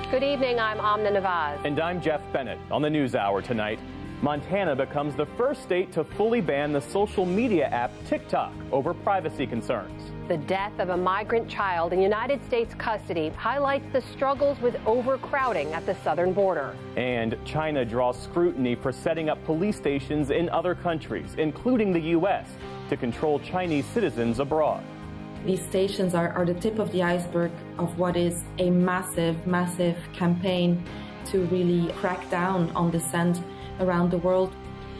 Good evening, I'm Amna Nawaz. And I'm Jeff Bennett. On the NewsHour tonight, Montana becomes the first state to fully ban the social media app TikTok over privacy concerns. The death of a migrant child in United States custody highlights the struggles with overcrowding at the southern border. And China draws scrutiny for setting up police stations in other countries, including the U.S., to control Chinese citizens abroad. These stations are the tip of the iceberg of what is a massive, massive campaign to really crack down on dissent around the world.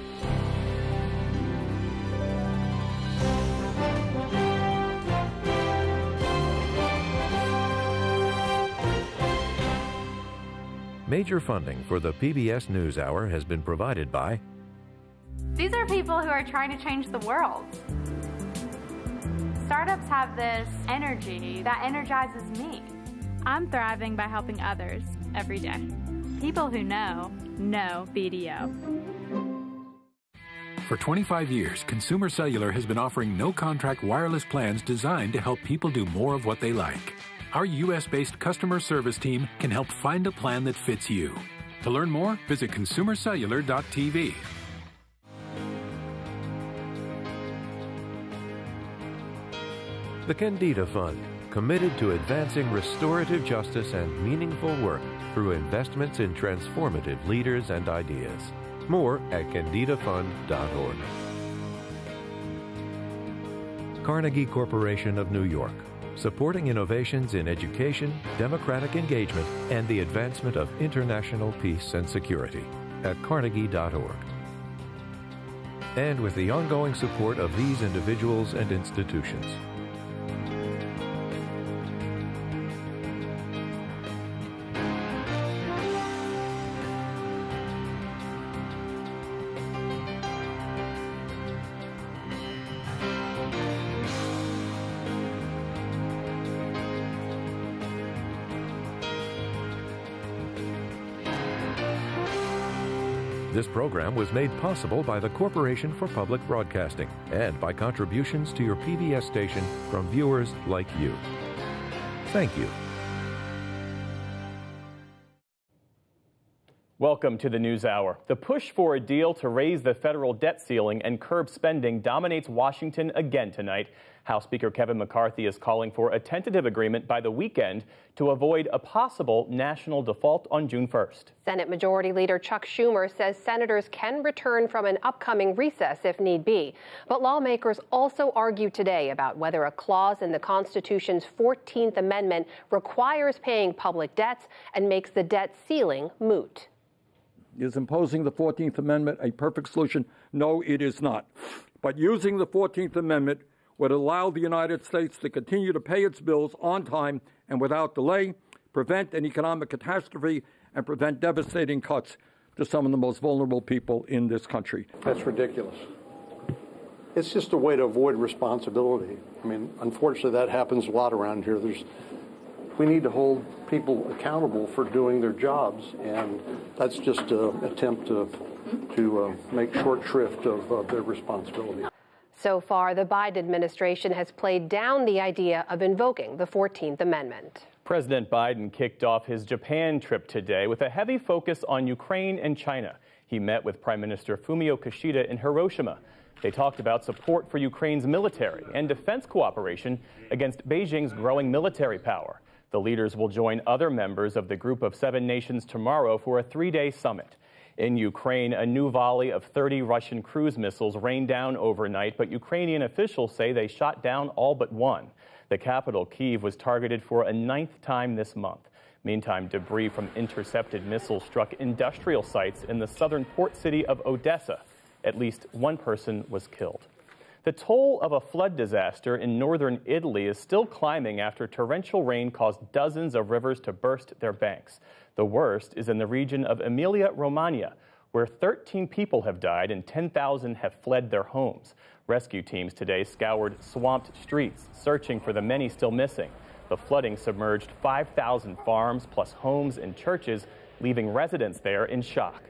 Major funding for the PBS NewsHour has been provided by... These are people who are trying to change the world. Startups have this energy that energizes me. I'm thriving by helping others every day. People who know BDO. For 25 years, Consumer Cellular has been offering no-contract wireless plans designed to help people do more of what they like. Our U.S.-based customer service team can help find a plan that fits you. To learn more, visit consumercellular.tv. The Candida Fund, committed to advancing restorative justice and meaningful work through investments in transformative leaders and ideas. More at candidafund.org. Carnegie Corporation of New York, supporting innovations in education, democratic engagement, and the advancement of international peace and security at carnegie.org. And with the ongoing support of these individuals and institutions. This program was made possible by the Corporation for Public Broadcasting and by contributions to your PBS station from viewers like you. Thank you. Welcome to the NewsHour. The push for a deal to raise the federal debt ceiling and curb spending dominates Washington again tonight. House Speaker Kevin McCarthy is calling for a tentative agreement by the weekend to avoid a possible national default on June 1st. Senate Majority Leader Chuck Schumer says senators can return from an upcoming recess if need be. But lawmakers also argue today about whether a clause in the Constitution's 14th Amendment requires paying public debts and makes the debt ceiling moot. Is imposing the 14th Amendment a perfect solution? No, it is not. But using the 14th Amendment would allow the United States to continue to pay its bills on time and without delay, prevent an economic catastrophe, and prevent devastating cuts to some of the most vulnerable people in this country. That's ridiculous. It's just a way to avoid responsibility. I mean, unfortunately, that happens a lot around here. We need to hold people accountable for doing their jobs, and that's just an attempt to make short shrift of their responsibility. So far, the Biden administration has played down the idea of invoking the 14th Amendment. President Biden kicked off his Japan trip today with a heavy focus on Ukraine and China. He met with Prime Minister Fumio Kishida in Hiroshima. They talked about support for Ukraine's military and defense cooperation against Beijing's growing military power. The leaders will join other members of the Group of 7 Nations tomorrow for a 3-day summit. In Ukraine, a new volley of 30 Russian cruise missiles rained down overnight, but Ukrainian officials say they shot down all but one. The capital, Kyiv, was targeted for a 9th time this month. Meantime, debris from intercepted missiles struck industrial sites in the southern port city of Odessa. At least one person was killed. The toll of a flood disaster in northern Italy is still climbing after torrential rain caused dozens of rivers to burst their banks. The worst is in the region of Emilia-Romagna, where 13 people have died and 10,000 have fled their homes. Rescue teams today scoured swamped streets, searching for the many still missing. The flooding submerged 5,000 farms plus homes and churches, leaving residents there in shock.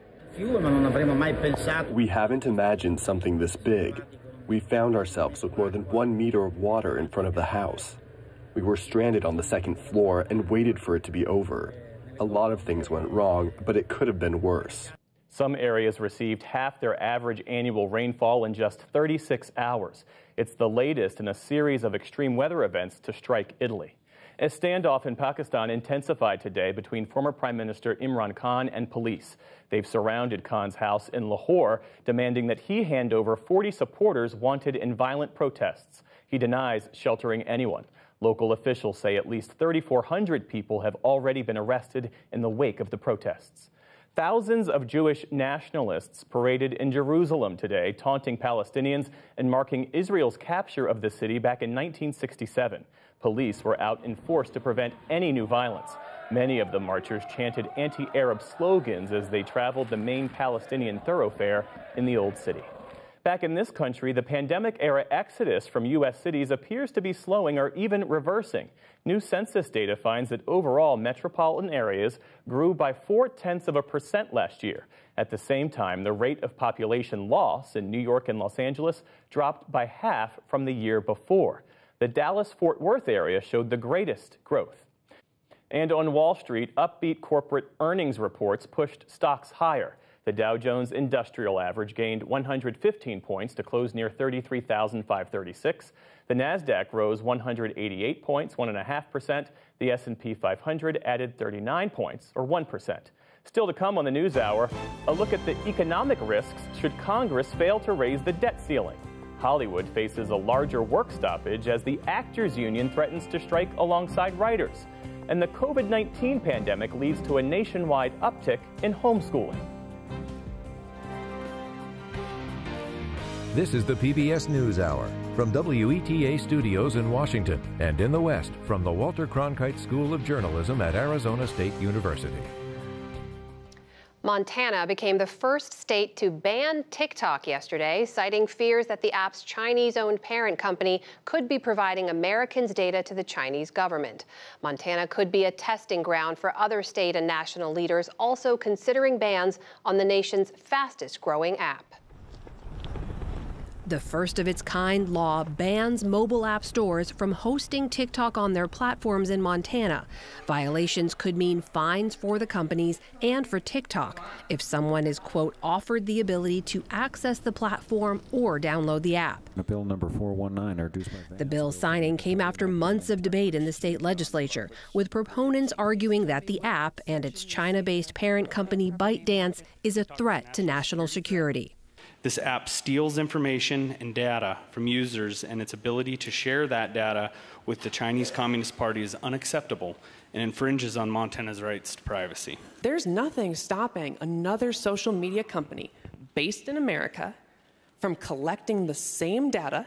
We haven't imagined something this big. We found ourselves with more than 1 meter of water in front of the house. We were stranded on the 2nd floor and waited for it to be over. A lot of things went wrong, but it could have been worse. Some areas received half their average annual rainfall in just 36 hours. It's the latest in a series of extreme weather events to strike Italy. A standoff in Pakistan intensified today between former Prime Minister Imran Khan and police. They've surrounded Khan's house in Lahore, demanding that he hand over 40 supporters wanted in violent protests. He denies sheltering anyone. Local officials say at least 3,400 people have already been arrested in the wake of the protests. Thousands of Jewish nationalists paraded in Jerusalem today, taunting Palestinians and marking Israel's capture of the city back in 1967. Police were out in force to prevent any new violence. Many of the marchers chanted anti-Arab slogans as they traveled the main Palestinian thoroughfare in the Old City. Back in this country, the pandemic-era exodus from U.S. cities appears to be slowing or even reversing. New census data finds that overall metropolitan areas grew by 0.4% last year. At the same time, the rate of population loss in New York and Los Angeles dropped by half from the year before. The Dallas-Fort Worth area showed the greatest growth. And on Wall Street, upbeat corporate earnings reports pushed stocks higher. The Dow Jones Industrial Average gained 115 points to close near 33,536. The Nasdaq rose 188 points, 1.5%. The S&P 500 added 39 points, or 1%. Still to come on the NewsHour, a look at the economic risks should Congress fail to raise the debt ceiling. Hollywood faces a larger work stoppage as the Actors Union threatens to strike alongside writers. And the COVID-19 pandemic leads to a nationwide uptick in homeschooling. This is the PBS NewsHour from WETA Studios in Washington and in the West from the Walter Cronkite School of Journalism at Arizona State University. Montana became the first state to ban TikTok yesterday, citing fears that the app's Chinese-owned parent company could be providing Americans' data to the Chinese government. Montana could be a testing ground for other state and national leaders also considering bans on the nation's fastest-growing app. The first-of-its-kind law bans mobile app stores from hosting TikTok on their platforms in Montana. Violations could mean fines for the companies and for TikTok if someone is, quote, offered the ability to access the platform or download the app. Bill number 419, introduced by the bill signing came after months of debate in the state legislature, with proponents arguing that the app and its China-based parent company ByteDance is a threat to national security. This app steals information and data from users, and its ability to share that data with the Chinese Communist Party is unacceptable and infringes on Montana's rights to privacy. There's nothing stopping another social media company based in America from collecting the same data,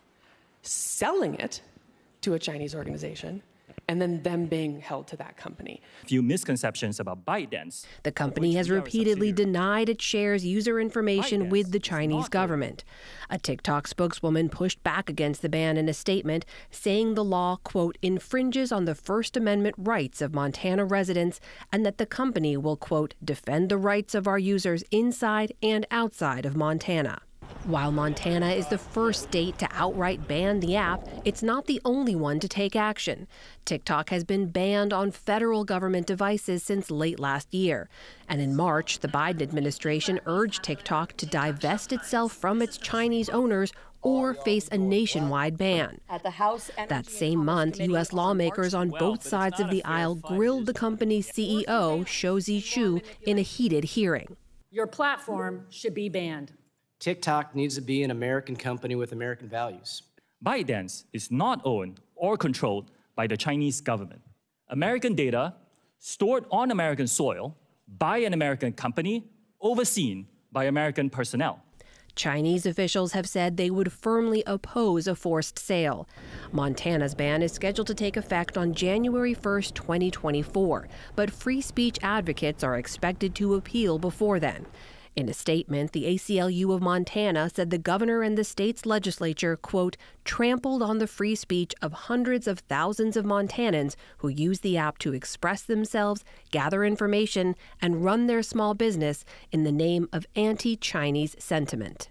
selling it to a Chinese organization, and then them being held to that company. A few misconceptions about ByteDance. The company has repeatedly denied it shares user information with the Chinese government. A TikTok spokeswoman pushed back against the ban in a statement, saying the law, quote, infringes on the First Amendment rights of Montana residents and that the company will, quote, defend the rights of our users inside and outside of Montana. While Montana is the first state to outright ban the app, it's not the only one to take action. TikTok has been banned on federal government devices since late last year. And in March, the Biden administration urged TikTok to divest itself from its Chinese owners or face a nationwide ban. That same month, U.S. lawmakers on both sides of the aisle grilled the company's CEO, Shou Shu, in a heated hearing. Your platform should be banned. TikTok needs to be an American company with American values. ByteDance is not owned or controlled by the Chinese government. American data stored on American soil by an American company, overseen by American personnel. Chinese officials have said they would firmly oppose a forced sale. Montana's ban is scheduled to take effect on January 1st, 2024, but free speech advocates are expected to appeal before then. In a statement, the ACLU of Montana said the governor and the state's legislature, quote, trampled on the free speech of hundreds of thousands of Montanans who use the app to express themselves, gather information, and run their small business in the name of anti-Chinese sentiment.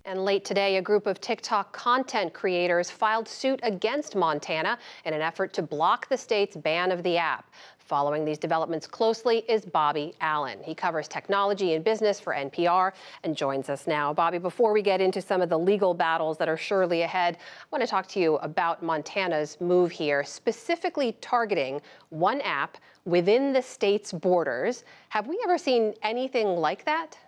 And late today, a group of TikTok content creators filed suit against Montana in an effort to block the state's ban of the app. Following these developments closely is Bobby Allen. He covers technology and business for NPR and joins us now. Bobby, before we get into some of the legal battles that are surely ahead, I want to talk to you about Montana's move here, specifically targeting one app within the state's borders. Have we ever seen anything like that?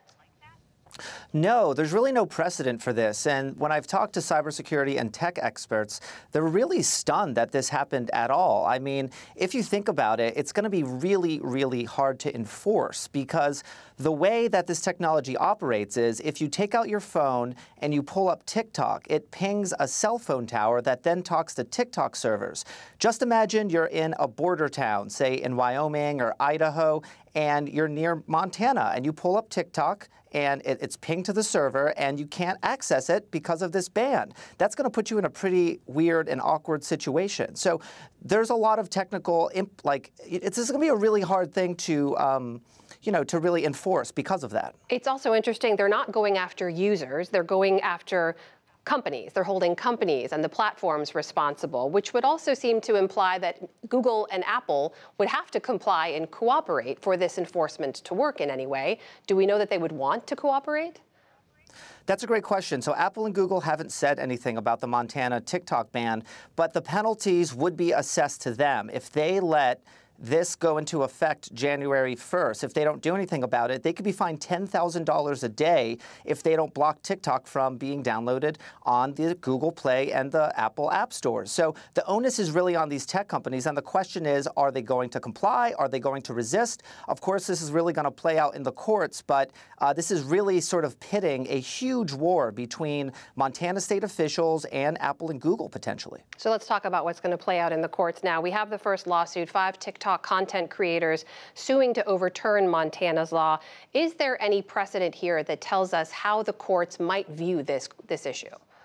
No, there's really no precedent for this. And when I've talked to cybersecurity and tech experts, they're really stunned that this happened at all. I mean, if you think about it, it's going to be really, really hard to enforce because the way that this technology operates is if you take out your phone and you pull up TikTok, it pings a cell phone tower that then talks to TikTok servers. Just imagine you're in a border town, say in Wyoming or Idaho, and you're near Montana, and you pull up TikTok, and it's pinged to the server, and you can't access it because of this ban. That's going to put you in a pretty weird and awkward situation. So there's a lot of technical, this is going to be a really hard thing to, to really enforce because of that. It's also interesting, they're not going after users, they're going after companies. They're holding companies and the platforms responsible, which would also seem to imply that Google and Apple would have to comply and cooperate for this enforcement to work in any way. Do we know that they would want to cooperate? That's a great question. So Apple and Google haven't said anything about the Montana TikTok ban, but the penalties would be assessed to them. If they let this go into effect January 1st. If they don't do anything about it, they could be fined $10,000 a day if they don't block TikTok from being downloaded on the Google Play and the Apple App Stores. So the onus is really on these tech companies, and the question is, are they going to comply? Are they going to resist? Of course, this is really going to play out in the courts, but this is really sort of pitting a huge war between Montana state officials and Apple and Google, potentially. So let's talk about what's going to play out in the courts now. We have the first lawsuit, 5 TikTok content creators suing to overturn Montana's law. Is there any precedent here that tells us how the courts might view this issue?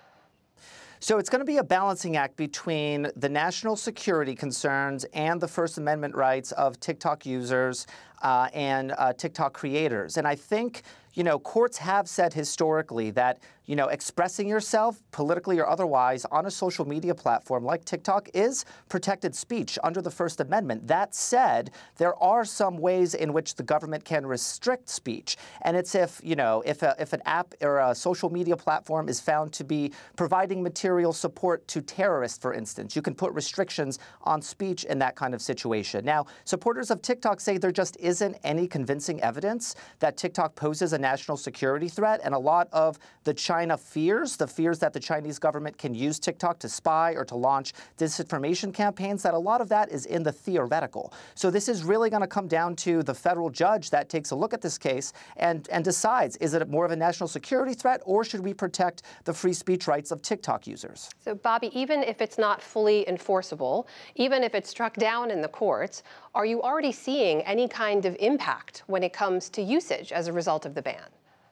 So it's going to be a balancing act between the national security concerns and the First Amendment rights of TikTok users and TikTok creators. And I think, courts have said historically that, expressing yourself politically or otherwise on a social media platform like TikTok is protected speech under the First Amendment. That said, there are some ways in which the government can restrict speech. And it's if an app or a social media platform is found to be providing material support to terrorists, for instance. You can put restrictions on speech in that kind of situation. Now, supporters of TikTok say there just isn't any convincing evidence that TikTok poses a national security threat, and a lot of the China fears, the fears that the Chinese government can use TikTok to spy or to launch disinformation campaigns, that a lot of that is in the theoretical. So this is really going to come down to the federal judge that takes a look at this case and decides, is it more of a national security threat, or should we protect the free speech rights of TikTok users? So, Bobby, even if it's not fully enforceable, even if it's struck down in the courts, are you already seeing any kind of impact when it comes to usage as a result of the ban?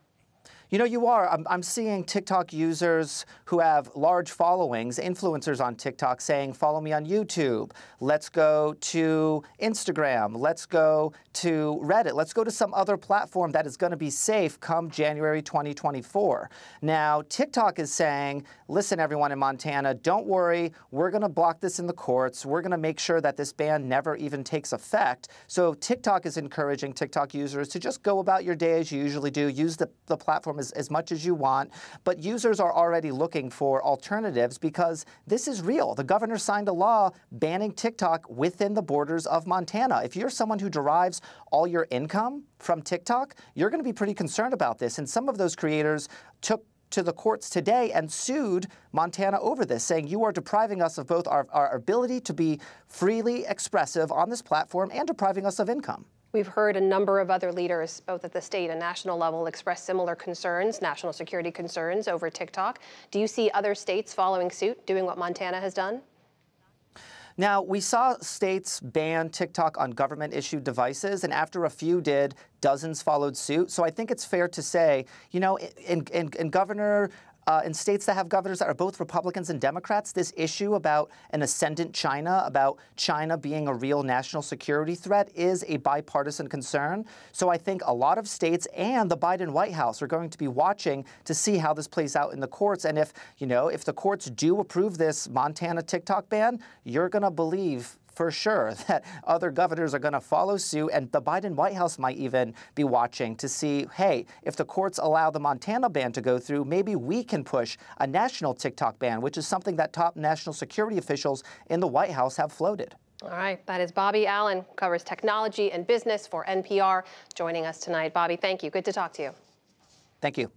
You are. I'm seeing TikTok users who have large followings, influencers on TikTok, saying, follow me on YouTube. Let's go to Instagram. Let's go to Reddit. Let's go to some other platform that is going to be safe come January 2024. Now, TikTok is saying, listen, everyone in Montana, don't worry. We're going to block this in the courts. We're going to make sure that this ban never even takes effect. So TikTok is encouraging TikTok users to just go about your day as you usually do. Use the platform as much as you want, but users are already looking for alternatives because this is real. The governor signed a law banning TikTok within the borders of Montana. If you're someone who derives all your income from TikTok, you're going to be pretty concerned about this. And some of those creators took to the courts today and sued Montana over this, saying you are depriving us of both our ability to be freely expressive on this platform and depriving us of income. We've heard a number of other leaders, both at the state and national level, express similar concerns, national security concerns over TikTok. Do you see other states following suit, doing what Montana has done? Now, we saw states ban TikTok on government-issued devices, and after a few did, dozens followed suit. So I think it's fair to say, in Governor in states that have governors that are both Republicans and Democrats, this issue about an ascendant China, about China being a real national security threat, is a bipartisan concern. So I think a lot of states and the Biden White House are going to be watching to see how this plays out in the courts. And if the courts do approve this Montana TikTok ban, you're going to believe for sure that other governors are going to follow suit, and the Biden White House might even be watching to see, hey, if the courts allow the Montana ban to go through, maybe we can push a national TikTok ban, which is something that top national security officials in the White House have floated. All right, that is Bobby Allen, covers technology and business for NPR, joining us tonight. Bobby, thank you. Good to talk to you. Thank you.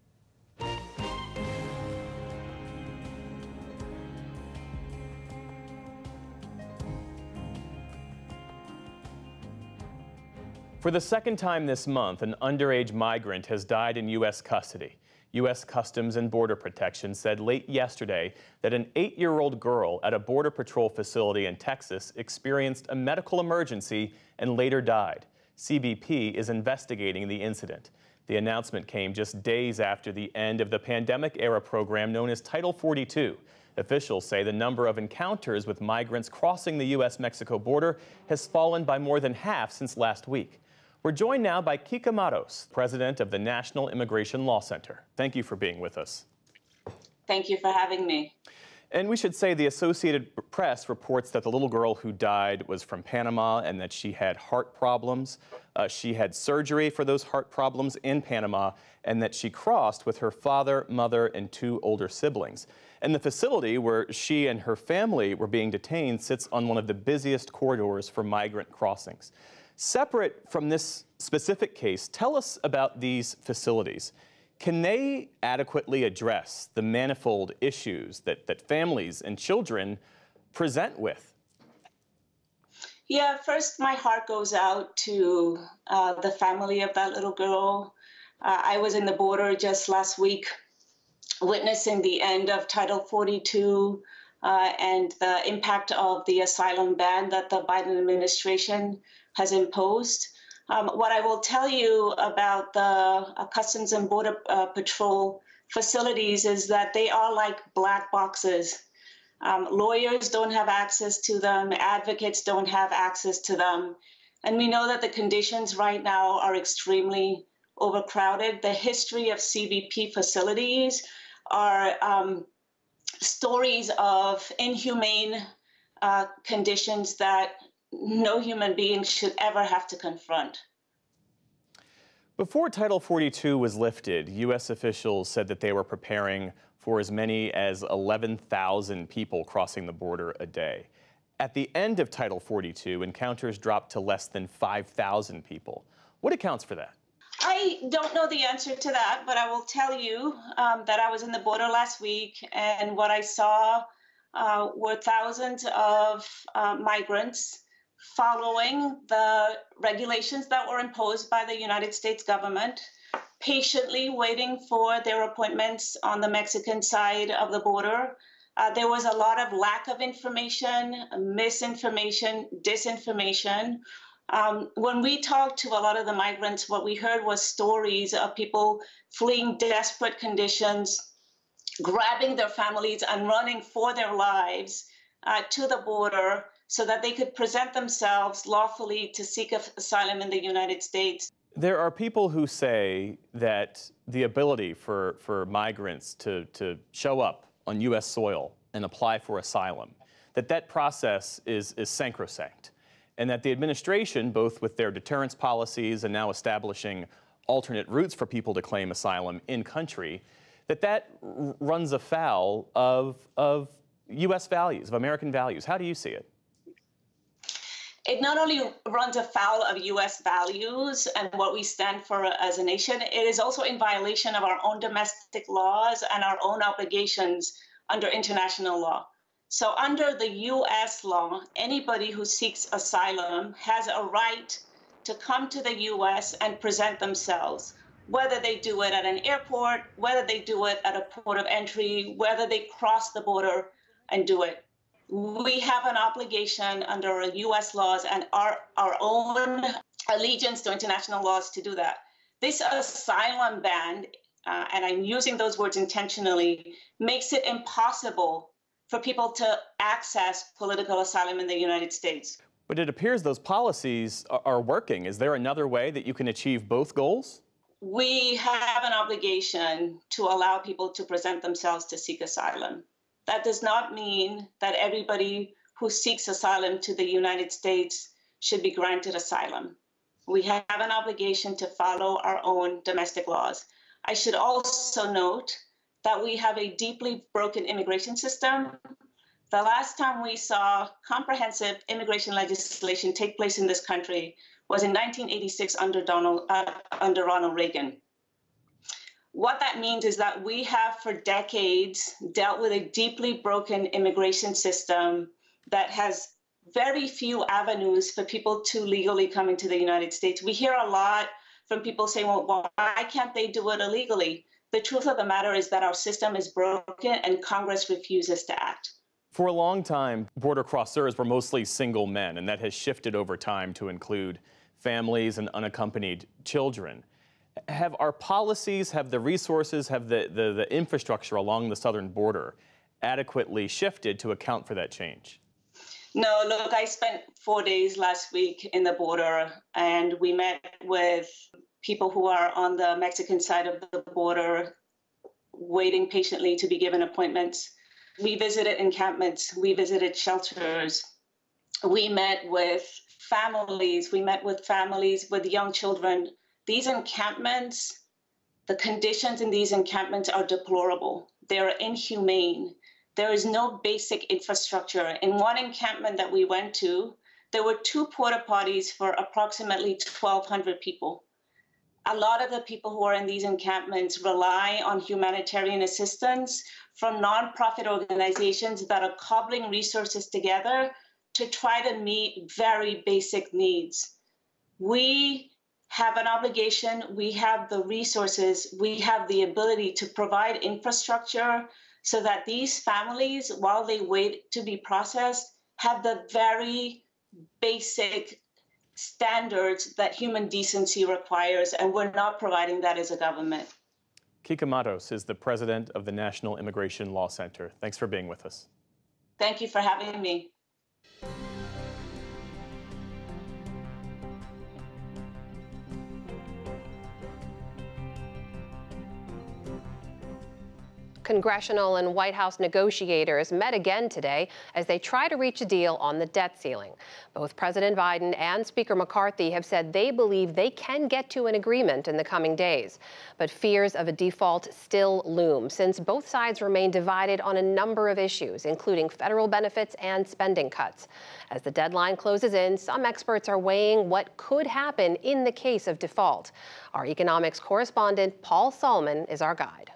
For the second time this month, an underage migrant has died in U.S. custody. U.S. Customs and Border Protection said late yesterday that an 8-year-old girl at a Border Patrol facility in Texas experienced a medical emergency and later died. CBP is investigating the incident. The announcement came just days after the end of the pandemic-era program known as Title 42. Officials say the number of encounters with migrants crossing the U.S.-Mexico border has fallen by more than half since last week. We're joined now by Kika Matos, president of the National Immigration Law Center. Thank you for being with us. Thank you for having me. And we should say the Associated Press reports that the little girl who died was from Panama and that she had heart problems. She had surgery for those heart problems in Panama, and that she crossed with her father, mother, and 2 older siblings. And the facility where she and her family were being detained sits on one of the busiest corridors for migrant crossings. Separate from this specific case, tell us about these facilities. Can they adequately address the manifold issues that families and children present with? Yeah, first, my heart goes out to the family of that little girl. I was in the border just last week witnessing the end of Title 42 and the impact of the asylum ban that the Biden administration has imposed. What I will tell you about the Customs and Border Patrol facilities is that they are like black boxes. Lawyers don't have access to them, advocates don't have access to them. And we know that the conditions right now are extremely overcrowded. The history of CBP facilities are stories of inhumane conditions that no human being should ever have to confront. Before Title 42 was lifted, U.S. officials said that they were preparing for as many as 11,000 people crossing the border a day. At the end of Title 42, encounters dropped to less than 5,000 people. What accounts for that? I don't know the answer to that, but I will tell you that I was in the border last week, and what I saw were thousands of migrants following the regulations that were imposed by the United States government, patiently waiting for their appointments on the Mexican side of the border. There was a lot of lack of information, misinformation, disinformation. When we talked to a lot of the migrants, what we heard was stories of people fleeing desperate conditions, grabbing their families and running for their lives to the border so that they could present themselves lawfully to seek asylum in the United States. There are people who say that the ability for migrants to show up on U.S. soil and apply for asylum, that process is sacrosanct, and that the administration, both with their deterrence policies and now establishing alternate routes for people to claim asylum in country, that runs afoul of U.S. values, of American values. How do you see it? It not only runs afoul of U.S. values and what we stand for as a nation, it is also in violation of our own domestic laws and our own obligations under international law. So under the U.S. law, anybody who seeks asylum has a right to come to the U.S. and present themselves, whether they do it at an airport, whether they do it at a port of entry, whether they cross the border and do it. We have an obligation under U.S. laws and our own allegiance to international laws to do that. This asylum ban and I'm using those words intentionally, makes it impossible for people to access political asylum in the United States. But it appears those policies are working. Is there another way that you can achieve both goals? We have an obligation to allow people to present themselves to seek asylum. That does not mean that everybody who seeks asylum to the United States should be granted asylum. We have an obligation to follow our own domestic laws. I should also note that we have a deeply broken immigration system. The last time we saw comprehensive immigration legislation take place in this country was in 1986 under Ronald Reagan. What that means is that we have for decades dealt with a deeply broken immigration system that has very few avenues for people to legally come into the United States. We hear a lot from people saying, well, why can't they do it illegally? The truth of the matter is that our system is broken and Congress refuses to act. For a long time, border crossers were mostly single men, and that has shifted over time to include families and unaccompanied children. Have our policies, have the resources, have the infrastructure along the southern border adequately shifted to account for that change? No, look, I spent 4 days last week in the border, and we met with people who are on the Mexican side of the border, waiting patiently to be given appointments. We visited encampments, we visited shelters, we met with families, with young children. These encampments, the conditions in these encampments are deplorable. They're inhumane. There is no basic infrastructure. In one encampment that we went to, there were 2 porta potties for approximately 1,200 people. A lot of the people who are in these encampments rely on humanitarian assistance from nonprofit organizations that are cobbling resources together to try to meet very basic needs. We have an obligation, we have the resources, we have the ability to provide infrastructure so that these families, while they wait to be processed, have the very basic standards that human decency requires, and we're not providing that as a government. Kika Matos is the president of the National Immigration Law Center. Thanks for being with us. Thank you for having me. Congressional and White House negotiators met again today as they try to reach a deal on the debt ceiling. Both President Biden and Speaker McCarthy have said they believe they can get to an agreement in the coming days. But fears of a default still loom, since both sides remain divided on a number of issues, including federal benefits and spending cuts. As the deadline closes in, some experts are weighing what could happen in the case of default. Our economics correspondent, Paul Solman, is our guide.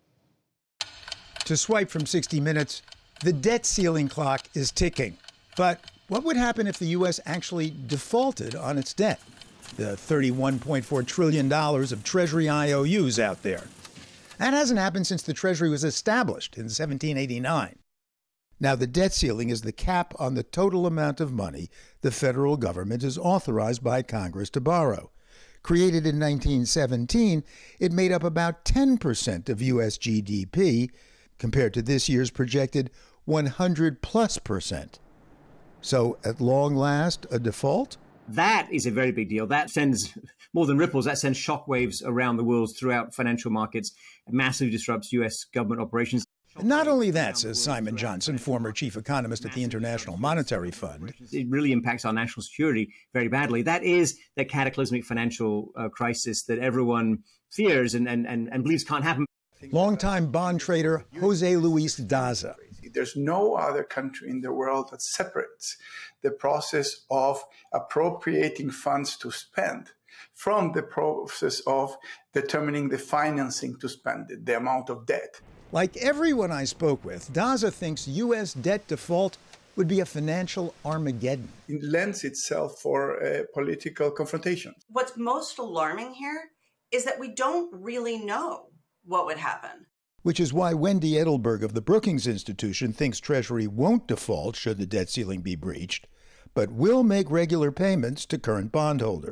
To swipe from 60 Minutes, the debt ceiling clock is ticking. But what would happen if the U.S. actually defaulted on its debt? The $31.4 trillion of Treasury IOUs out there. That hasn't happened since the Treasury was established in 1789. Now, the debt ceiling is the cap on the total amount of money the federal government is authorized by Congress to borrow. Created in 1917, it made up about 10% of U.S. GDP, compared to this year's projected 100+%. So, at long last, a default? That is a very big deal. That sends, more than ripples, that sends shockwaves around the world throughout financial markets. It massively disrupts U.S. government operations. Not only that, says Simon Johnson, former chief economist at the International Monetary Fund. It really impacts our national security very badly. That is the cataclysmic financial crisis that everyone fears and believes can't happen. Longtime bond trader Jose Luis Daza. There's no other country in the world that separates the process of appropriating funds to spend from the process of determining the financing to spend it, the amount of debt. Like everyone I spoke with, Daza thinks U.S. debt default would be a financial Armageddon. It lends itself for political confrontation. What's most alarming here is that we don't really know what would happen. Which is why Wendy Edelberg of the Brookings Institution thinks Treasury won't default should the debt ceiling be breached, but will make regular payments to current bondholders.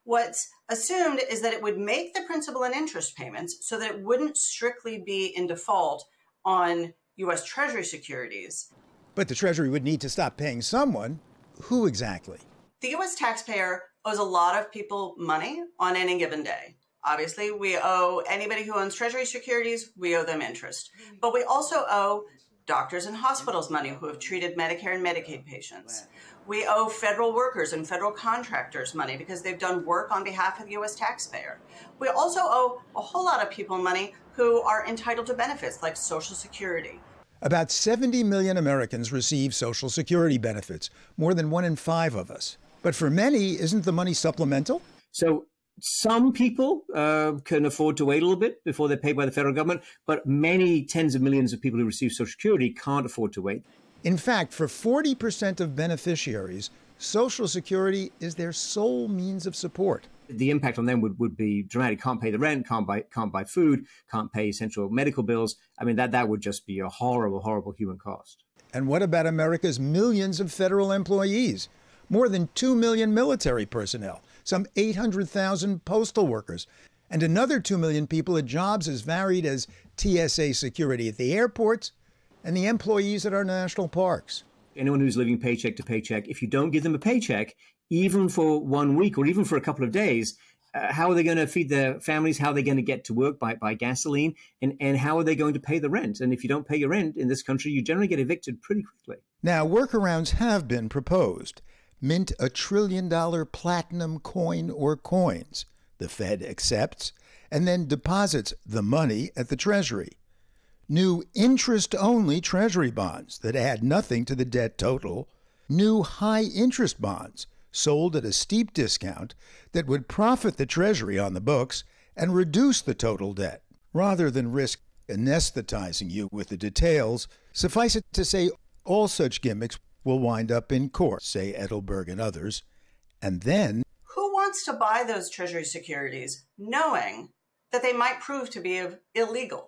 What's assumed is that it would make the principal and interest payments so that it wouldn't strictly be in default on U.S. Treasury securities. But the Treasury would need to stop paying someone. Who exactly? The U.S. taxpayer owes a lot of people money on any given day. Obviously, we owe anybody who owns Treasury securities, we owe them interest. But we also owe doctors and hospitals money who have treated Medicare and Medicaid patients. We owe federal workers and federal contractors money because they've done work on behalf of the U.S. taxpayer. We also owe a whole lot of people money who are entitled to benefits like Social Security. About 70 million Americans receive Social Security benefits, more than 1 in 5 of us. But for many, isn't the money supplemental? So some people can afford to wait a little bit before they're paid by the federal government, but many tens of millions of people who receive Social Security can't afford to wait. In fact, for 40% of beneficiaries, Social Security is their sole means of support. The impact on them would be dramatic. Can't pay the rent, can't buy food, can't pay essential medical bills. I mean, that would just be a horrible, horrible human cost. And what about America's millions of federal employees? More than 2 million military personnel, some 800,000 postal workers, and another 2 million people at jobs as varied as TSA security at the airports and the employees at our national parks. Anyone who's living paycheck to paycheck, if you don't give them a paycheck, even for 1 week or even for a couple of days, how are they going to feed their families? How are they going to get to work by gasoline? And how are they going to pay the rent? And if you don't pay your rent in this country, you generally get evicted pretty quickly. Now, workarounds have been proposed. Mint $1 trillion platinum coin or coins. The Fed accepts and then deposits the money at the Treasury. New interest-only Treasury bonds that add nothing to the debt total. New high-interest bonds sold at a steep discount that would profit the Treasury on the books and reduce the total debt. Rather than risk anesthetizing you with the details, suffice it to say all such gimmicks will wind up in court, say Edelberg and others. And then, who wants to buy those Treasury securities knowing that they might prove to be illegal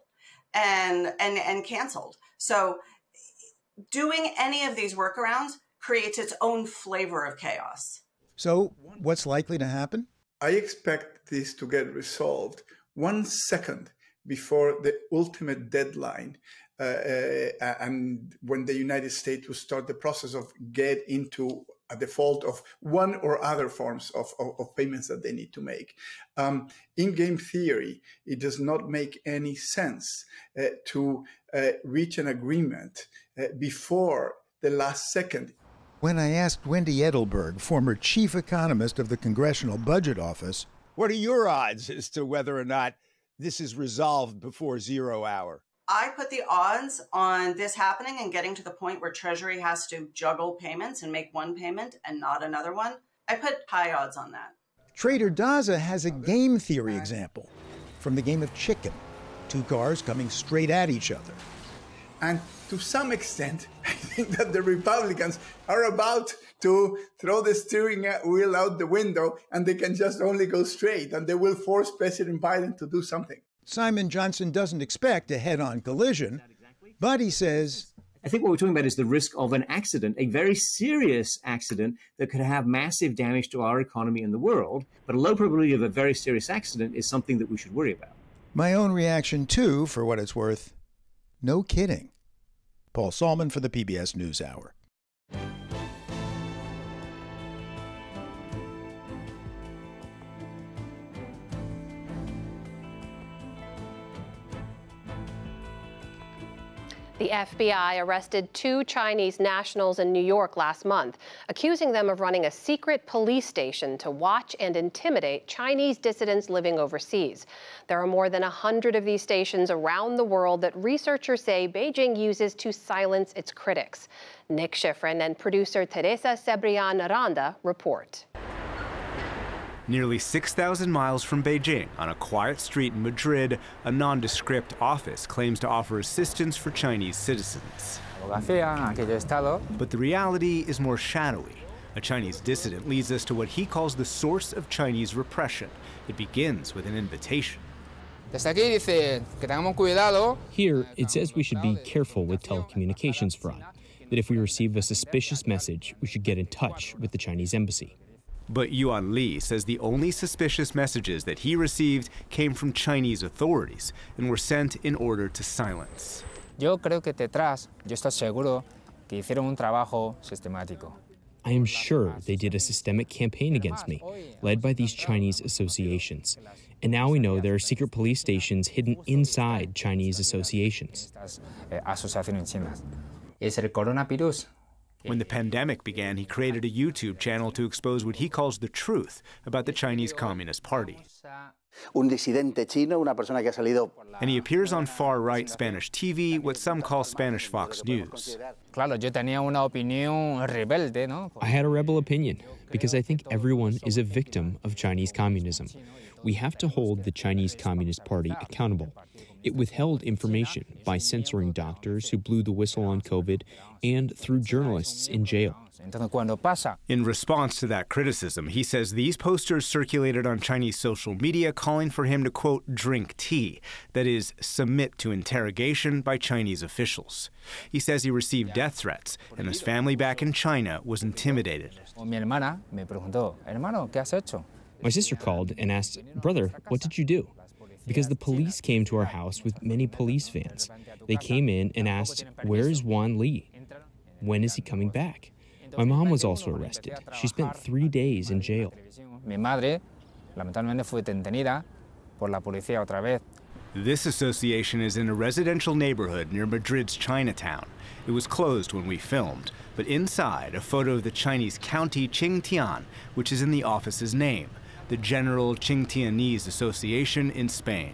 and canceled? So doing any of these workarounds creates its own flavor of chaos. So what's likely to happen? I expect this to get resolved 1 second before the ultimate deadline, and when the United States will start the process of get into a default of one or other forms of payments that they need to make. In game theory, it does not make any sense to reach an agreement before the last second. When I asked Wendy Edelberg, former chief economist of the Congressional Budget Office, what are your odds as to whether or not this is resolved before 0 hour? I put the odds on this happening and getting to the point where Treasury has to juggle payments and make one payment and not another one. I put high odds on that. Trader Daza has a game theory example from the game of chicken. 2 cars coming straight at each other. And to some extent, I think that the Republicans are about to throw the steering wheel out the window and they can just only go straight, and they will force President Biden to do something. Simon Johnson doesn't expect a head-on collision, but he says, I think what we're talking about is the risk of an accident, a very serious accident that could have massive damage to our economy and the world. But a low probability of a very serious accident is something that we should worry about. My own reaction, too, for what it's worth, no kidding. Paul Salman for the PBS NewsHour. The FBI arrested 2 Chinese nationals in New York last month, accusing them of running a secret police station to watch and intimidate Chinese dissidents living overseas. There are more than 100 of these stations around the world that researchers say Beijing uses to silence its critics. Nick Schifrin and producer Teresa Cebrian Aranda report. Nearly 6,000 miles from Beijing, on a quiet street in Madrid, a nondescript office claims to offer assistance for Chinese citizens. But the reality is more shadowy. A Chinese dissident leads us to what he calls the source of Chinese repression. It begins with an invitation. Here, it says we should be careful with telecommunications fraud, that if we receive a suspicious message, we should get in touch with the Chinese embassy. But Yuan Li says the only suspicious messages that he received came from Chinese authorities and were sent in order to silence. Yo creo que detrás, yo estoy seguro que hicieron un trabajo sistemático. I am sure they did a systemic campaign against me, led by these Chinese associations. And now we know there are secret police stations hidden inside Chinese associations. Es el coronavirus. When the pandemic began, he created a YouTube channel to expose what he calls the truth about the Chinese Communist Party. Un disidente chino, una persona que ha salido. And he appears on far-right Spanish TV, what some call Spanish Fox News. Claro, yo tenía una opinión rebelde, ¿no? I had a rebel opinion because I think everyone is a victim of Chinese communism. We have to hold the Chinese Communist Party accountable. It withheld information by censoring doctors who blew the whistle on COVID and threw journalists in jail. In response to that criticism, he says these posters circulated on Chinese social media calling for him to, quote, drink tea, that is, submit to interrogation by Chinese officials. He says he received death threats, and his family back in China was intimidated. My sister called and asked, "Brother, what did you do?" Because the police came to our house with many police vans. They came in and asked, "Where is Yuan Li? When is he coming back?" My mom was also arrested. She spent 3 days in jail. This association is in a residential neighborhood near Madrid's Chinatown. It was closed when we filmed, but inside, a photo of the Chinese county Qingtian, which is in the office's name, the General Qingtianese Association in Spain.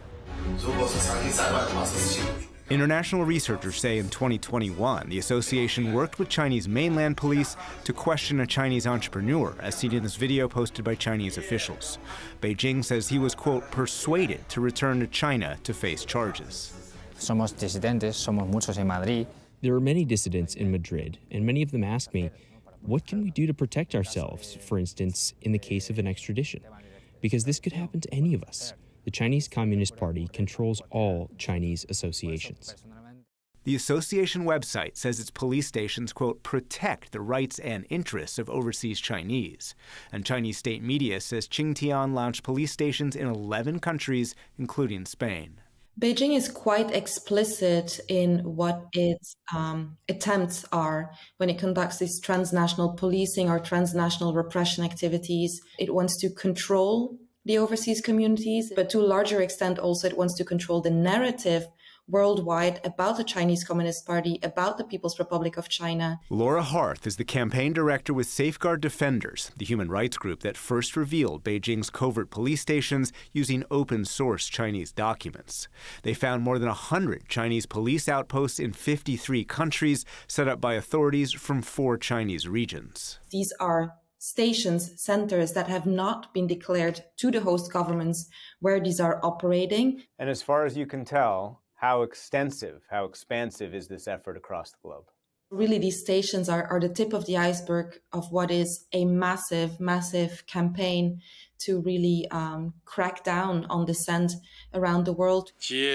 International researchers say in 2021, the association worked with Chinese mainland police to question a Chinese entrepreneur, as seen in this video posted by Chinese officials. Beijing says he was, quote, persuaded to return to China to face charges. Somos disidentes, somos muchos en Madrid. There are many dissidents in Madrid, and many of them ask me, what can we do to protect ourselves, for instance, in the case of an extradition? Because this could happen to any of us. The Chinese Communist Party controls all Chinese associations. The association website says its police stations, quote, protect the rights and interests of overseas Chinese. And Chinese state media says Qingtian launched police stations in 11 countries, including Spain. Beijing is quite explicit in what its attempts are when it conducts these transnational policing or transnational repression activities. It wants to control the overseas communities, but to a larger extent also it wants to control the narrative worldwide about the Chinese Communist Party, about the People's Republic of China. Laura Harth is the campaign director with Safeguard Defenders, the human rights group that first revealed Beijing's covert police stations using open-source Chinese documents. They found more than 100 Chinese police outposts in 53 countries set up by authorities from 4 Chinese regions. These are stations, centers that have not been declared to the host governments where these are operating. And as far as you can tell, how extensive, how expansive is this effort across the globe? Really, these stations are the tip of the iceberg of what is a massive, massive campaign to really crack down on dissent around the world.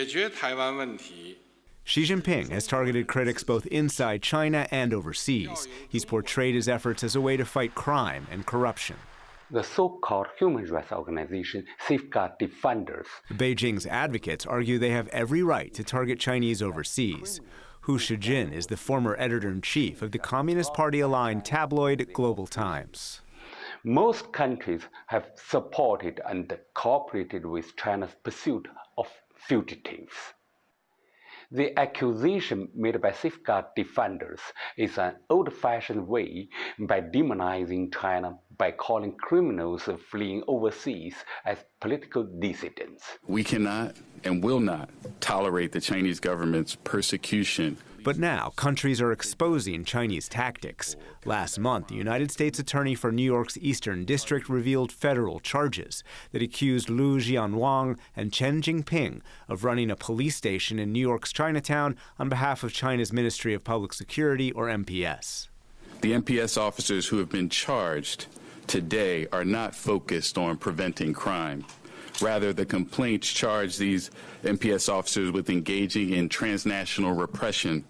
Xi Jinping has targeted critics both inside China and overseas. He's portrayed his efforts as a way to fight crime and corruption. The so-called human rights organization Safeguard Defenders. Beijing's advocates argue they have every right to target Chinese overseas. Hu Shijin is the former editor-in-chief of the Communist Party-aligned tabloid Global Times. Most countries have supported and cooperated with China's pursuit of fugitives. The accusation made by Safeguard Defenders is an old-fashioned way by demonizing China by calling criminals fleeing overseas as political dissidents. We cannot and will not tolerate the Chinese government's persecution. But now, countries are exposing Chinese tactics. Last month, the United States Attorney for New York's Eastern District revealed federal charges that accused Liu Jianwang and Chen Jinping of running a police station in New York's Chinatown on behalf of China's Ministry of Public Security, or MPS. The MPS officers who have been charged today are not focused on preventing crime. Rather, the complaints charge these MPS officers with engaging in transnational repression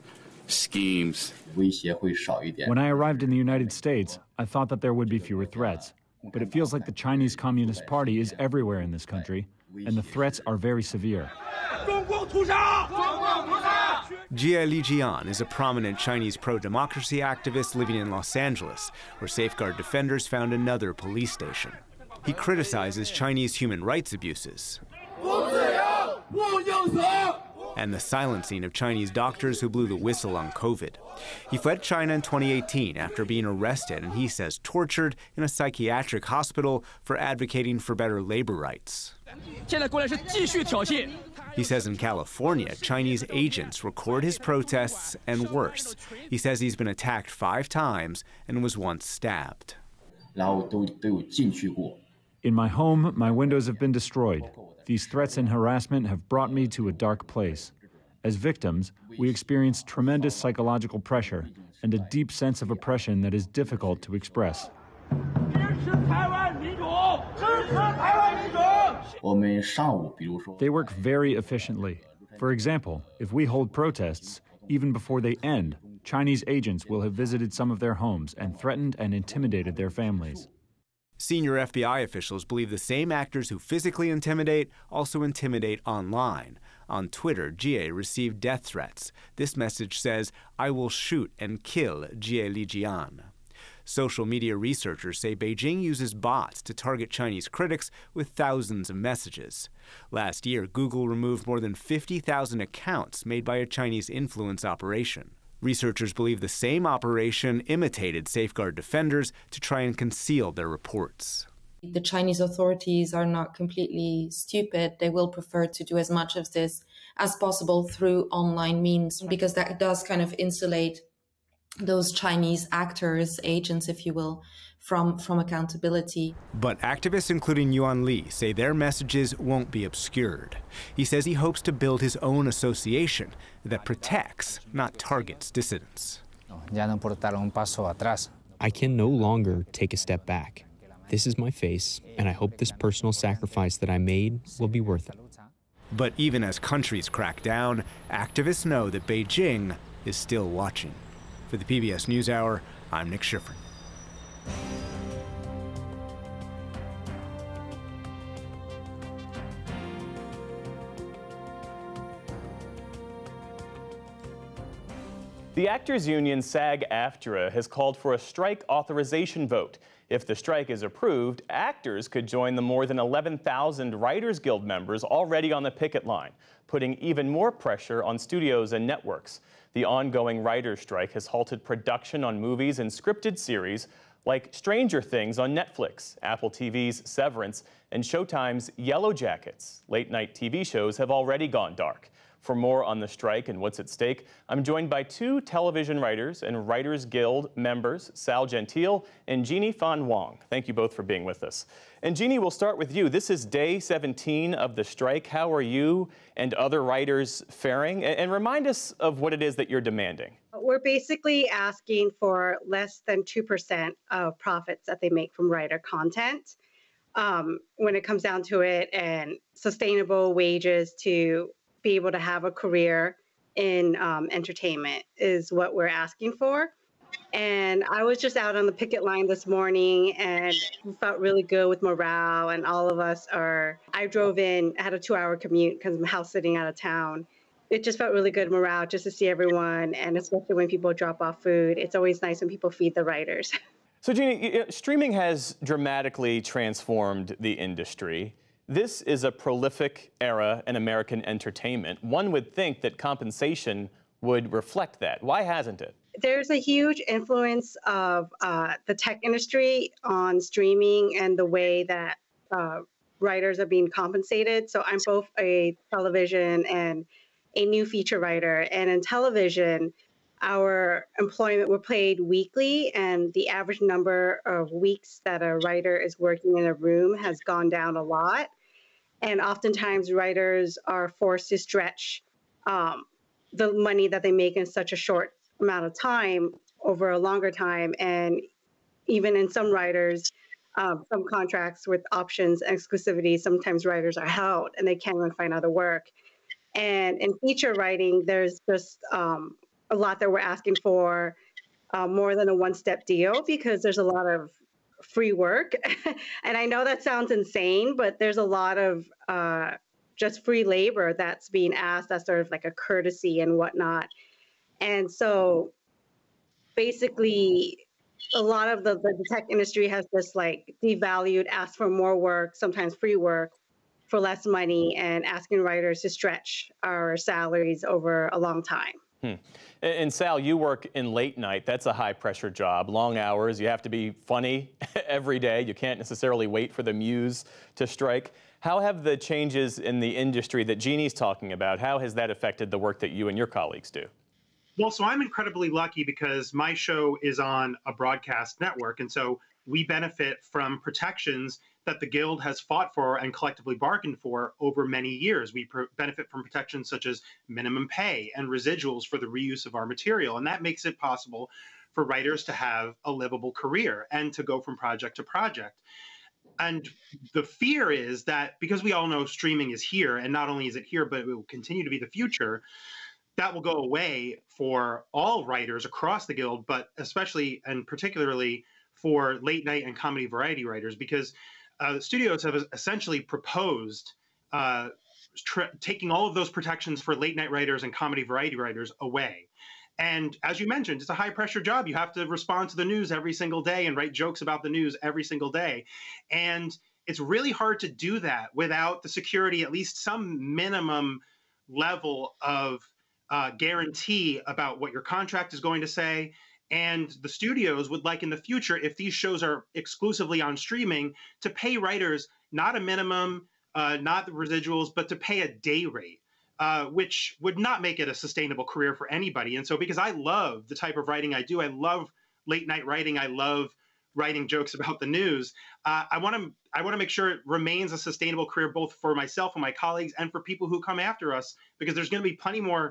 schemes. When I arrived in the United States, I thought that there would be fewer threats. but it feels like the Chinese Communist Party is everywhere in this country, and the threats are very severe. Jie Lijian is a prominent Chinese pro-democracy activist living in Los Angeles, where Safeguard defenders found another police station. He criticizes Chinese human rights abuses and the silencing of Chinese doctors who blew the whistle on COVID. He fled China in 2018 after being arrested and, he says, tortured in a psychiatric hospital for advocating for better labor rights. He says in California, Chinese agents record his protests and worse. He says he's been attacked 5 times and was once stabbed. In my home, my windows have been destroyed. These threats and harassment have brought me to a dark place. As victims, we experience tremendous psychological pressure and a deep sense of oppression that is difficult to express. They work very efficiently. For example, if we hold protests, even before they end, Chinese agents will have visited some of their homes and threatened and intimidated their families. Senior FBI officials believe the same actors who physically intimidate also intimidate online. On Twitter, Jie received death threats. This message says, "I will shoot and kill Jie Lijian." Social media researchers say Beijing uses bots to target Chinese critics with thousands of messages. Last year, Google removed more than 50,000 accounts made by a Chinese influence operation. Researchers believe the same operation imitated Safeguard defenders to try and conceal their reports. The Chinese authorities are not completely stupid. They will prefer to do as much of this as possible through online means, because that does kind of insulate those Chinese actors, agents, if you will, from accountability. But activists, including Yuan Li, say their messages won't be obscured. He says he hopes to build his own association that protects, not targets, dissidents. I can no longer take a step back. This is my face, and I hope this personal sacrifice that I made will be worth it. But even as countries crack down, activists know that Beijing is still watching. For the PBS NewsHour, I'm Nick Schifrin. The actors union SAG-AFTRA has called for a strike authorization vote. If the strike is approved, actors could join the more than 11,000 Writers Guild members already on the picket line, putting even more pressure on studios and networks. The ongoing writers' strike has halted production on movies and scripted series like Stranger Things on Netflix, Apple TV's Severance, and Showtime's Yellow Jackets. Late-night TV shows have already gone dark. For more on the strike and what's at stake, I'm joined by 2 television writers and Writers Guild members, Sal Gentile and Jeannie Fan Wong. Thank you both for being with us. And Jeannie, we'll start with you. This is day 17 of the strike. How are you and other writers faring? And remind us of what it is that you're demanding. We're basically asking for less than 2% of profits that they make from writer content when it comes down to it, and sustainable wages to be able to have a career in entertainment is what we're asking for. And I was just out on the picket line this morning and felt really good with morale, and all of us are. I drove in, I had a 2-hour commute because I'm house sitting out of town. It just felt really good morale just to see everyone, and especially when people drop off food. It's always nice when people feed the writers. So Jeannie, streaming has dramatically transformed the industry. This is a prolific era in American entertainment. One would think that compensation would reflect that. Why hasn't it? There's a huge influence of the tech industry on streaming and the way that writers are being compensated. So I'm both a television and a new feature writer. And in television, our employment, we're paid weekly, and the average number of weeks that a writer is working in a room has gone down a lot. And oftentimes writers are forced to stretch the money that they make in such a short amount of time over a longer time. And even in some writers, some contracts with options and exclusivity, sometimes writers are held and they can't even find other work. And in feature writing, there's just a lot that we're asking for, more than a one-step deal, because there's a lot of free work. And I know that sounds insane, but there's a lot of just free labor that's being asked as sort of like a courtesy and whatnot. And so basically, a lot of the tech industry has just like devalued, asked for more work, sometimes free work for less money, and asking writers to stretch our salaries over a long time. And Sal, you work in late night. That's a high pressure job, long hours. You have to be funny every day. You can't necessarily wait for the muse to strike. How have the changes in the industry that Jeannie's talking about, how has that affected the work that you and your colleagues do? Well, so I'm incredibly lucky because my show is on a broadcast network. And so we benefit from protections that the Guild has fought for and collectively bargained for over many years. We benefit from protections such as minimum pay and residuals for the reuse of our material. And that makes it possible for writers to have a livable career and to go from project to project. And the fear is that because we all know streaming is here, and not only is it here, but it will continue to be the future, that will go away for all writers across the Guild, but especially and particularly for late night and comedy variety writers, because studios have essentially proposed taking all of those protections for late night writers and comedy variety writers away. And as you mentioned, it's a high pressure job. You have to respond to the news every single day and write jokes about the news every single day. And it's really hard to do that without the security, at least some minimum level of guarantee about what your contract is going to say. And the studios would like in the future, if these shows are exclusively on streaming, to pay writers not a minimum, not the residuals, but to pay a day rate, which would not make it a sustainable career for anybody. And so because I love the type of writing I do, I love late night writing, I love writing jokes about the news, I want to make sure it remains a sustainable career both for myself and my colleagues and for people who come after us, because there's going to be plenty more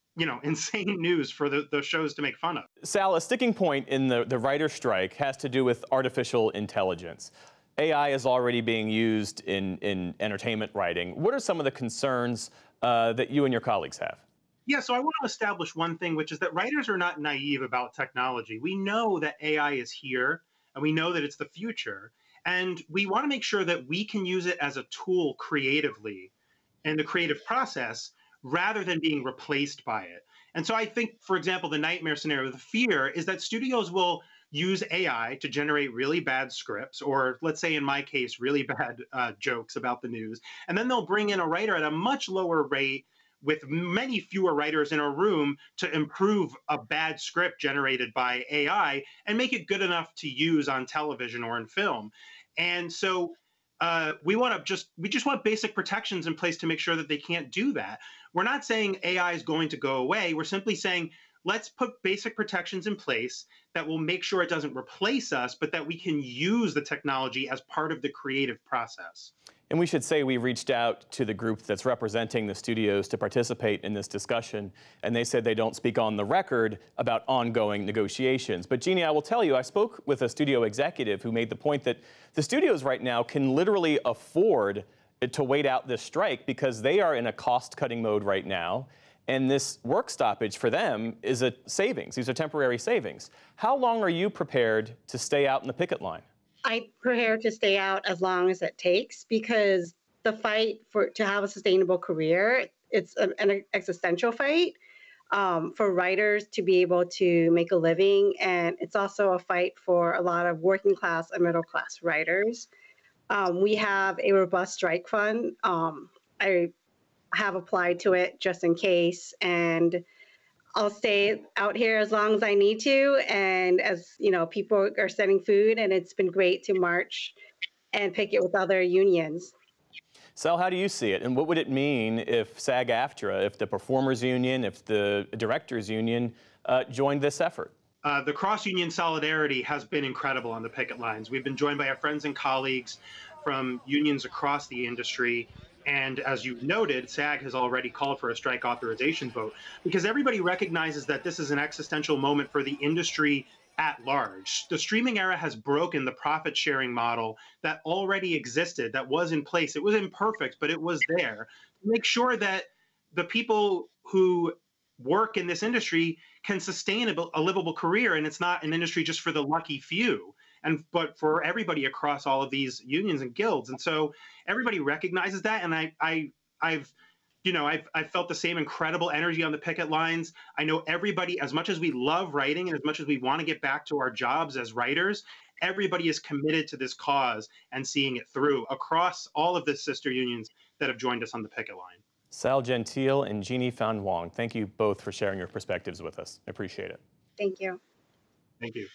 insane news for the shows to make fun of. Sal, a sticking point in the writer strike has to do with artificial intelligence. AI is already being used in entertainment writing. What are some of the concerns that you and your colleagues have? Yeah, so I want to establish one thing, which is that writers are not naive about technology. We know that AI is here, and we know that it's the future. And we want to make sure that we can use it as a tool creatively in the creative process, rather than being replaced by it. And so I think, for example, the nightmare scenario, the fear is that studios will use AI to generate really bad scripts, or let's say in my case, really bad jokes about the news. And then they'll bring in a writer at a much lower rate with many fewer writers in a room to improve a bad script generated by AI and make it good enough to use on television or in film. And so we just want basic protections in place to make sure that they can't do that. We're not saying AI is going to go away. We're simply saying, let's put basic protections in place that will make sure it doesn't replace us, but that we can use the technology as part of the creative process. And we should say we reached out to the group that's representing the studios to participate in this discussion, and they said they don't speak on the record about ongoing negotiations. But Jeannie, I will tell you, I spoke with a studio executive who made the point that the studios right now can literally afford to wait out this strike because they are in a cost-cutting mode right now, and this work stoppage for them is a savings. These are temporary savings. How long are you prepared to stay out in the picket line? I prepare to stay out as long as it takes, because the fight to have a sustainable career, it's an existential fight for writers to be able to make a living. And it's also a fight for a lot of working class and middle class writers. We have a robust strike fund. I have applied to it just in case, and I'll stay out here as long as I need to. And as people are sending food, and it's been great to march and picket with other unions. Sal, how do you see it? And what would it mean if SAG-AFTRA, if the performers union, if the directors union joined this effort? The cross-union solidarity has been incredible on the picket lines. We've been joined by our friends and colleagues from unions across the industry. And as you noted, SAG has already called for a strike authorization vote, because everybody recognizes that this is an existential moment for the industry at large. The streaming era has broken the profit-sharing model that already existed, that was in place. It was imperfect, but it was there. Make sure that the people who work in this industry can sustain a livable career, and it's not an industry just for the lucky few. but for everybody across all of these unions and guilds. And so everybody recognizes that. And I've felt the same incredible energy on the picket lines. I know everybody, as much as we love writing and as much as we want to get back to our jobs as writers, everybody is committed to this cause and seeing it through across all of the sister unions that have joined us on the picket line. Sal Gentile and Jeannie Fan Wong, thank you both for sharing your perspectives with us. I appreciate it. Thank you. Thank you.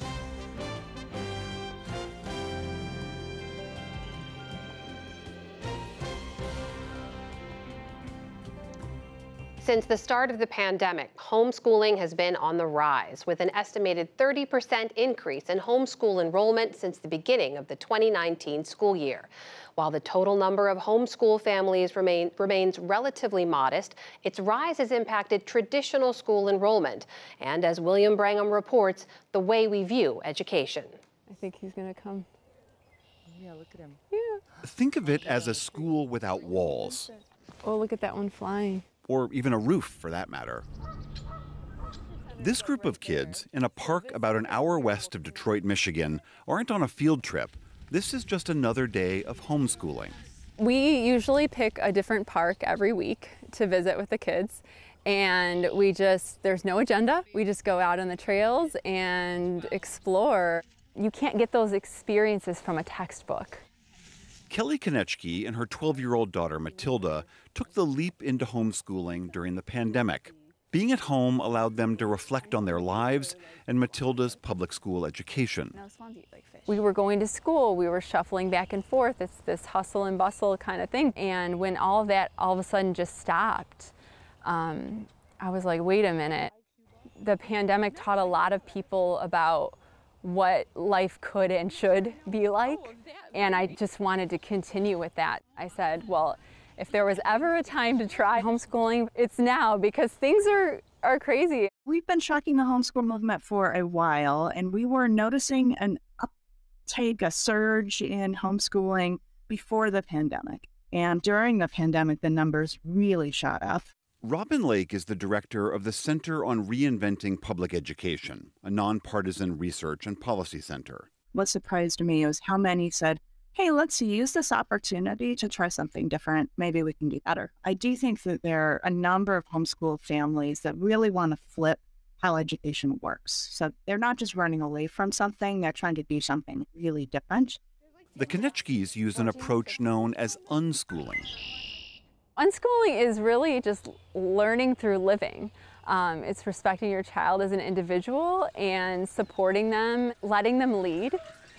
Since the start of the pandemic, homeschooling has been on the rise, with an estimated 30% increase in homeschool enrollment since the beginning of the 2019 school year. While the total number of homeschool families remains relatively modest, its rise has impacted traditional school enrollment and, as William Brangham reports, the way we view education. I think he's going to come. Yeah, look at him. Yeah. Think of it as a school without walls. Oh, look at that one flying. Or even a roof, for that matter. This group of kids, in a park about an hour west of Detroit, Michigan, aren't on a field trip. This is just another day of homeschooling. We usually pick a different park every week to visit with the kids. And there's no agenda. We just go out on the trails and explore. You can't get those experiences from a textbook. Kelly Konechki and her 12-year-old daughter, Matilda, took the leap into homeschooling during the pandemic. Being at home allowed them to reflect on their lives and Matilda's public school education. We were going to school, we were shuffling back and forth. It's this hustle and bustle kind of thing. And when all of that all of a sudden just stopped, I was like, wait a minute. The pandemic taught a lot of people about what life could and should be like. And I just wanted to continue with that. I said, well, if there was ever a time to try homeschooling, it's now, because things are crazy. We've been tracking the homeschool movement for a while, and we were noticing an uptake, a surge in homeschooling before the pandemic. And during the pandemic, the numbers really shot up. Robin Lake is the director of the Center on Reinventing Public Education, a nonpartisan research and policy center. What surprised me was how many said, hey, let's use this opportunity to try something different. Maybe we can do better. I do think that there are a number of homeschool families that really want to flip how education works. So they're not just running away from something, they're trying to do something really different. The Konechkis use an approach known as unschooling. Unschooling is really just learning through living. It's respecting your child as an individual and supporting them, letting them lead.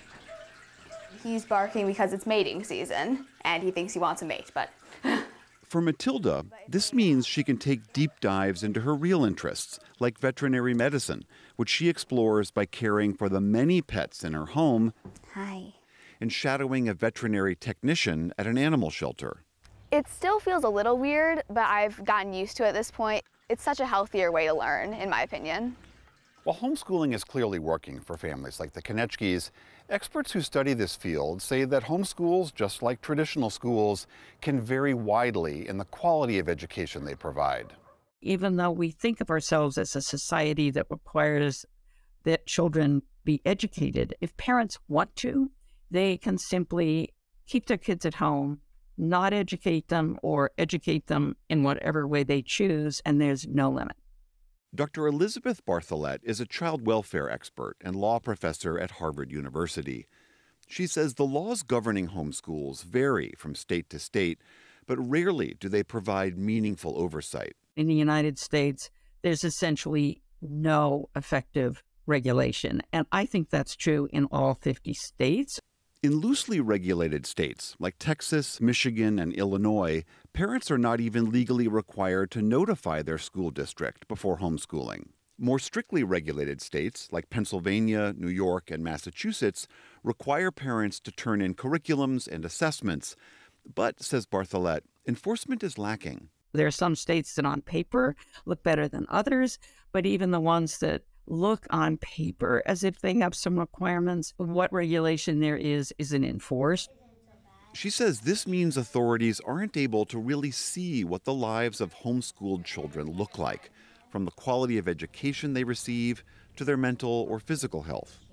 He's barking because it's mating season, and he thinks he wants a mate, but... For Matilda, this means she can take deep dives into her real interests, like veterinary medicine, which she explores by caring for the many pets in her home. Hi. And shadowing a veterinary technician at an animal shelter. It still feels a little weird, but I've gotten used to it at this point. It's such a healthier way to learn, in my opinion. While homeschooling is clearly working for families like the Konechkis, experts who study this field say that homeschools, just like traditional schools, can vary widely in the quality of education they provide. Even though we think of ourselves as a society that requires that children be educated, if parents want to, they can simply keep their kids at home, not educate them, or educate them in whatever way they choose, and there's no limit. Dr. Elizabeth Bartholet is a child welfare expert and law professor at Harvard University. She says the laws governing homeschools vary from state to state, but rarely do they provide meaningful oversight. In the United States, there's essentially no effective regulation, and I think that's true in all 50 states. In loosely regulated states like Texas, Michigan, and Illinois, parents are not even legally required to notify their school district before homeschooling. More strictly regulated states like Pennsylvania, New York, and Massachusetts require parents to turn in curriculums and assessments. But, says Bartholet, enforcement is lacking. There are some states that on paper look better than others, but even the ones that look on paper as if they have some requirements, what regulation there isn't enforced. She says this means authorities aren't able to really see what the lives of homeschooled children look like, from the quality of education they receive to their mental or physical health.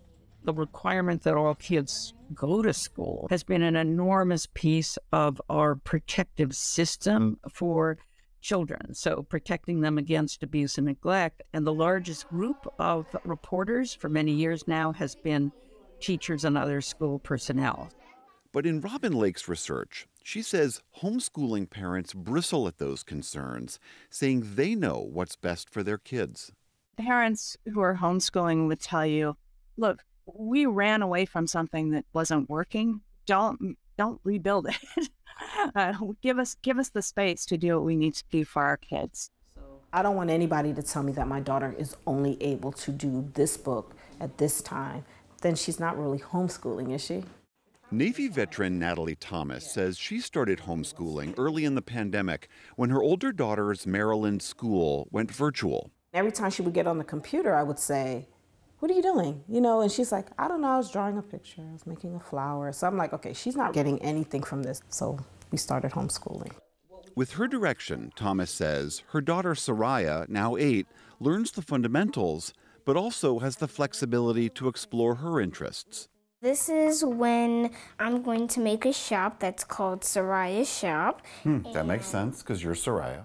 the requirement that all kids go to school has been an enormous piece of our protective system for children, so protecting them against abuse and neglect. And the largest group of reporters for many years now has been teachers and other school personnel. But in Robin Lake's research, she says homeschooling parents bristle at those concerns, saying they know what's best for their kids. Parents who are homeschooling would tell you, look, we ran away from something that wasn't working. Don't rebuild it. Give us the space to do what we need to do for our kids. I don't want anybody to tell me that my daughter is only able to do this book at this time. Then she's not really homeschooling, is she? Navy veteran Natalie Thomas says she started homeschooling early in the pandemic when her older daughter's Maryland school went virtual. Every time she would get on the computer, I would say, "What are you doing?" You know, and she's like, "I don't know, I was drawing a picture, I was making a flower." So I'm like, okay, she's not getting anything from this. So we started homeschooling. With her direction, Thomas says, her daughter Soraya, now 8, learns the fundamentals, but also has the flexibility to explore her interests. This is when I'm going to make a shop that's called Soraya's Shop. That makes sense, because you're Soraya.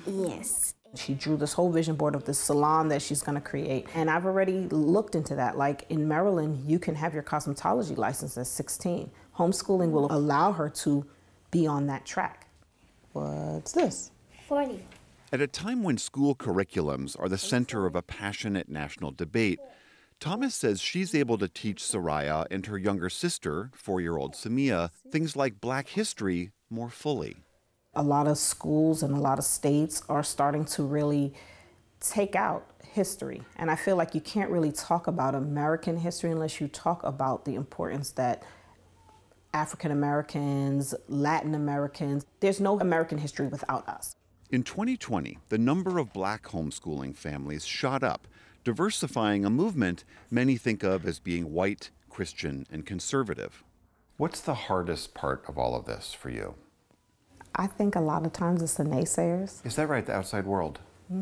Yes. She drew this whole vision board of this salon that she's going to create. And I've already looked into that. Like in Maryland, you can have your cosmetology license at 16. Homeschooling will allow her to be on that track. What's this? 40. At a time when school curriculums are the center of a passionate national debate, Thomas says she's able to teach Soraya and her younger sister, 4-year-old Samia, things like Black history more fully. A lot of schools and a lot of states are starting to really take out history. And I feel like you can't really talk about American history unless you talk about the importance that African Americans, Latin Americans, there's no American history without us. In 2020, the number of Black homeschooling families shot up, diversifying a movement many think of as being white, Christian, and conservative. What's the hardest part of all of this for you? I think a lot of times it's the naysayers. Is that right, the outside world?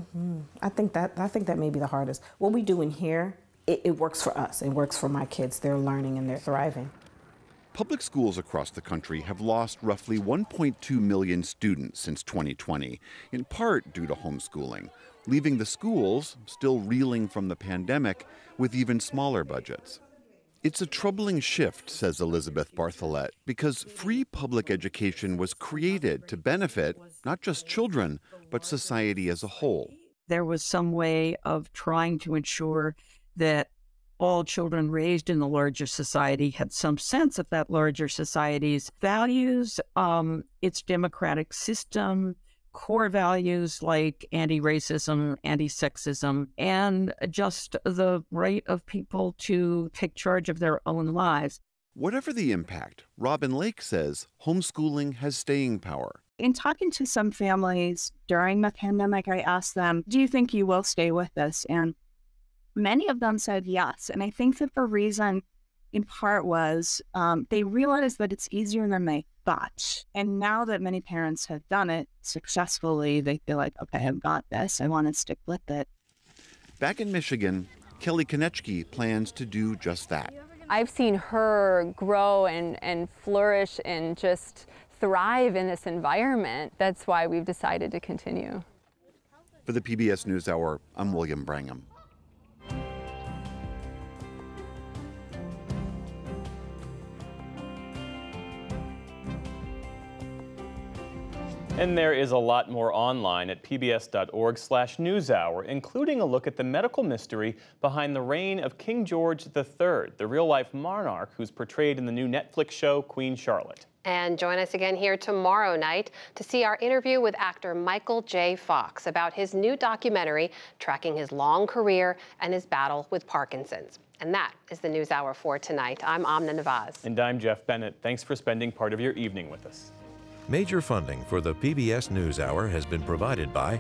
I think that may be the hardest. What we do in here, it works for us. It works for my kids. They're learning and they're thriving. Public schools across the country have lost roughly 1.2 million students since 2020, in part due to homeschooling, leaving the schools, still reeling from the pandemic, with even smaller budgets. It's a troubling shift, says Elizabeth Bartholet, because free public education was created to benefit not just children, but society as a whole. There was some way of trying to ensure that all children raised in the larger society had some sense of that larger society's values, its democratic system, core values like anti-racism, anti-sexism, and just the right of people to take charge of their own lives. Whatever the impact, Robin Lake says homeschooling has staying power. In talking to some families during the pandemic, I asked them, do you think you will stay with us? And many of them said yes. And I think that the reason in part was they realized that it's easier than they thought. And now that many parents have done it successfully, they feel like, okay, I've got this. I want to stick with it. Back in Michigan, Kelly Konechki plans to do just that. I've seen her grow and flourish and just thrive in this environment. That's why we've decided to continue. For the PBS NewsHour, I'm William Brangham. And there is a lot more online at pbs.org/newshour, including a look at the medical mystery behind the reign of King George III, the real-life monarch who's portrayed in the new Netflix show Queen Charlotte. And join us again here tomorrow night to see our interview with actor Michael J. Fox about his new documentary tracking his long career and his battle with Parkinson's. And that is the NewsHour for tonight. I'm Amna Nawaz. And I'm Jeff Bennett. Thanks for spending part of your evening with us. Major funding for the PBS NewsHour has been provided by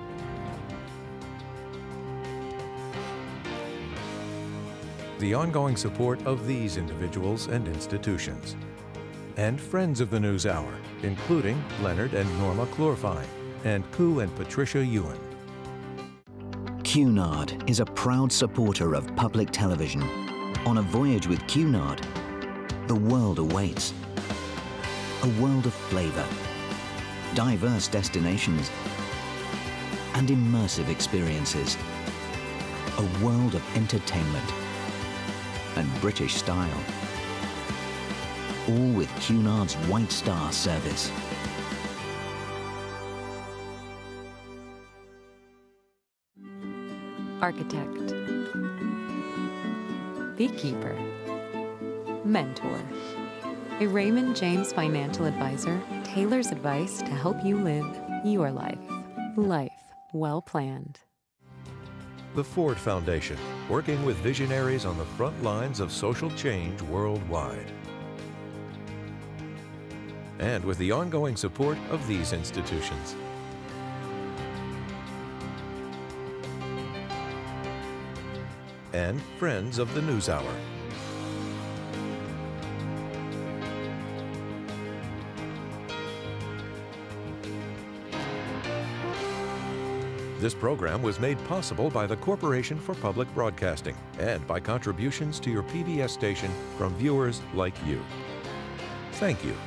the ongoing support of these individuals and institutions, and friends of the NewsHour, including Leonard and Norma Clorfine, and Koo and Patricia Ewan. Cunard is a proud supporter of public television. On a voyage with Cunard, the world awaits. A world of flavor, diverse destinations, and immersive experiences. A world of entertainment and British style. All with Cunard's White Star service. Architect, beekeeper, mentor. A Raymond James financial advisor tailors advice to help you live your life. Life well planned. The Ford Foundation, working with visionaries on the front lines of social change worldwide. And with the ongoing support of these institutions. And friends of the NewsHour. This program was made possible by the Corporation for Public Broadcasting and by contributions to your PBS station from viewers like you. Thank you.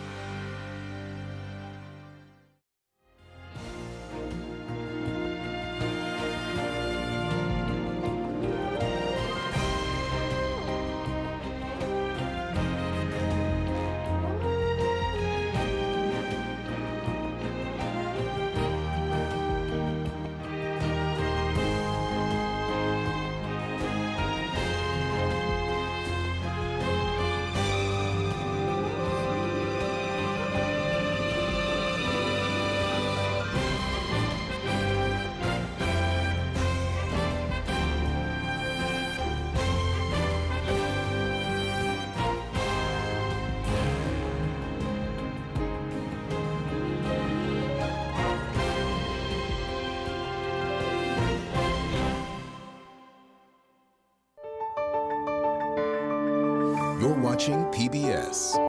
You're watching PBS.